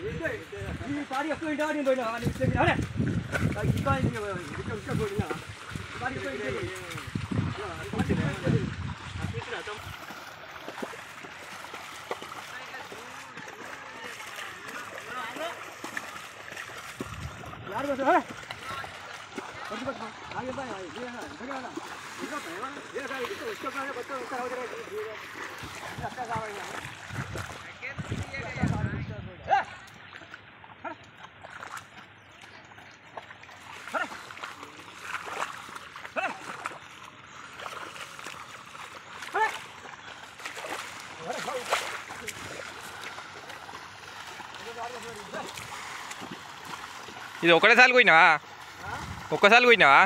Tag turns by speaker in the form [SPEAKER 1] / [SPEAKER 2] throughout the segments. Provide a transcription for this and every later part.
[SPEAKER 1] ఇది ఒకటేసారి పోయినావా? ఒక్కసారి పోయినావా?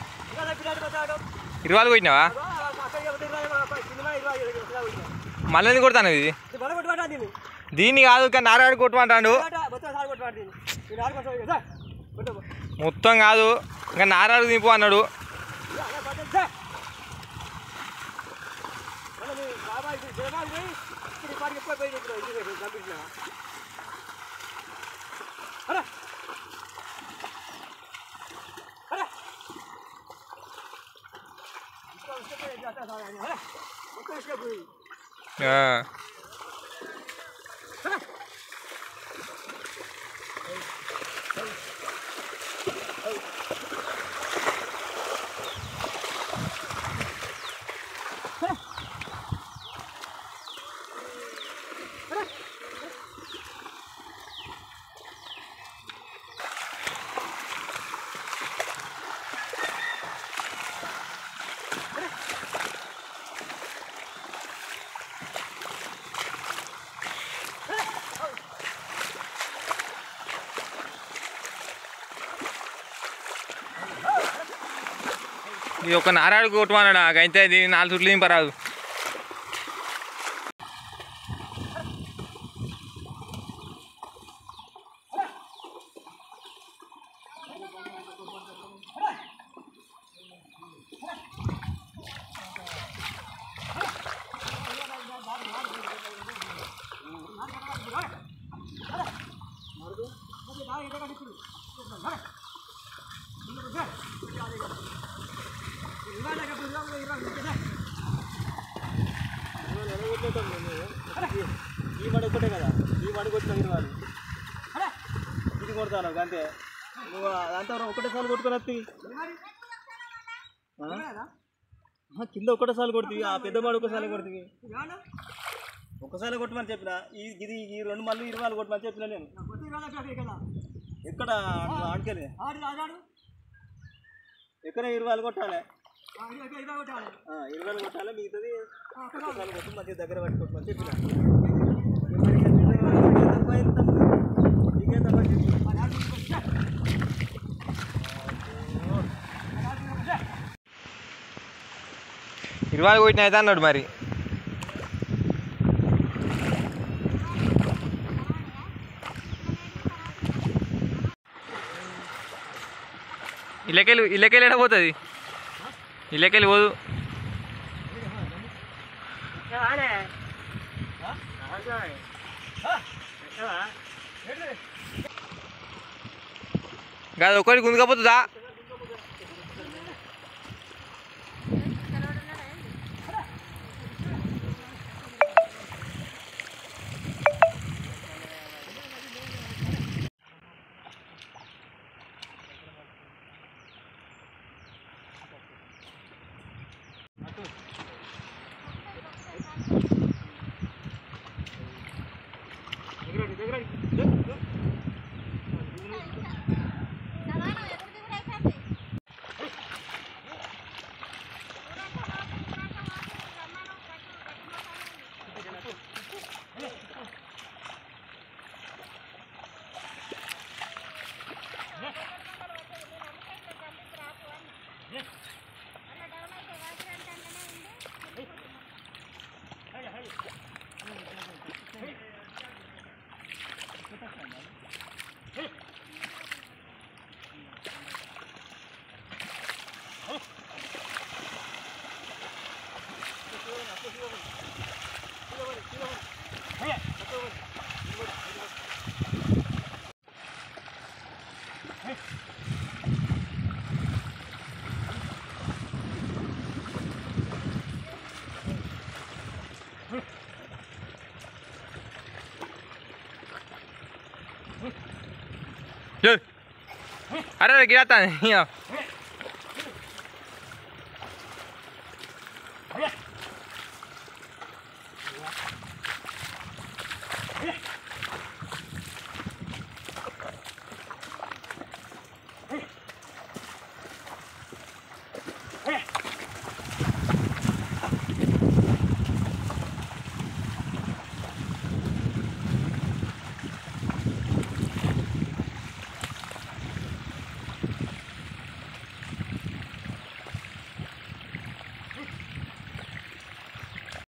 [SPEAKER 1] 20 పోయినావా? మళ్ళీ కొడతాను ఇది దీన్ని కాదు కానీ నారాయణ కొట్టమంటాడు మొత్తం కాదు ఇంకా నారాయణ దింపు అన్నాడు. ఇది ఒక నారాయణ కొట్టుమన్నాడు నాకైతే దీన్ని 4 చుట్లు దింపరాదు.
[SPEAKER 2] ఈ మడి ఒకటే కదా ఈ మడి కొట్టిన ఇది కొడతాను అంతే నువ్వు అంతా ఒకటేసారి కొట్టుకొని వస్తుంది కింద ఒకటేసారి కొడుతుంది ఆ పెద్ద మడి ఒకసారి కొడుతుంది ఒకసారి కొట్టమని చెప్పిన ఇది ఈ 2 మళ్ళీ 20 కొట్టమని చెప్పిన నేను ఎక్కడ ఆడికెళ్ళి ఎక్కడ 20 కొట్టాలి 20 కొట్టాలి మిగతాది ఒకసారి కొట్టి మధ్య దగ్గర పట్టుకోమని చెప్పిన
[SPEAKER 1] 20 కొట్టిన అయితే అన్నాడు మరి. ఇళ్ళకెళ్ళి ఎడపోతుంది ఇళ్ళకెళ్ళి పోదు. కాదు ఒకటి గుంజుకపోతుందా? అరే గిరాతా